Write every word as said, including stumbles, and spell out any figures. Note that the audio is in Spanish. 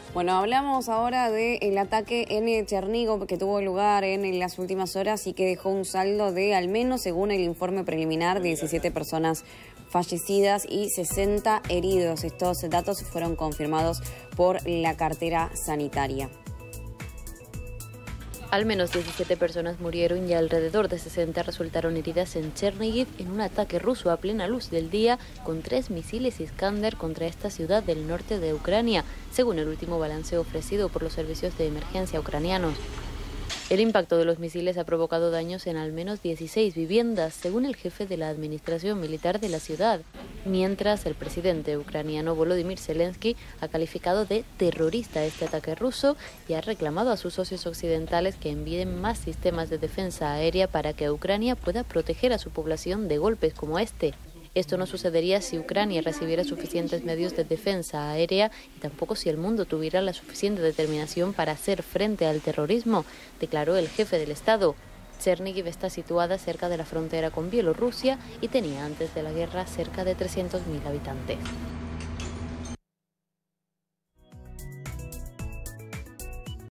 Bueno, hablamos ahora del ataque en Chernígov que tuvo lugar en las últimas horas y que dejó un saldo de, al menos según el informe preliminar, diecisiete personas fallecidas y sesenta heridos. Estos datos fueron confirmados por la cartera sanitaria. Al menos diecisiete personas murieron y alrededor de sesenta resultaron heridas en Chernígov en un ataque ruso a plena luz del día con tres misiles Iskander contra esta ciudad del norte de Ucrania, según el último balance ofrecido por los servicios de emergencia ucranianos. El impacto de los misiles ha provocado daños en al menos dieciséis viviendas, según el jefe de la administración militar de la ciudad, mientras el presidente ucraniano Volodymyr Zelensky ha calificado de terrorista este ataque ruso y ha reclamado a sus socios occidentales que envíen más sistemas de defensa aérea para que Ucrania pueda proteger a su población de golpes como este. Esto no sucedería si Ucrania recibiera suficientes medios de defensa aérea y tampoco si el mundo tuviera la suficiente determinación para hacer frente al terrorismo, declaró el jefe del Estado. Chernígov está situada cerca de la frontera con Bielorrusia y tenía antes de la guerra cerca de trescientos mil habitantes.